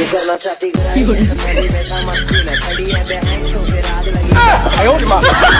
करना चाहती मैं भी बैठा मस्ती में खड़ी है बहन तो फिर आग लगी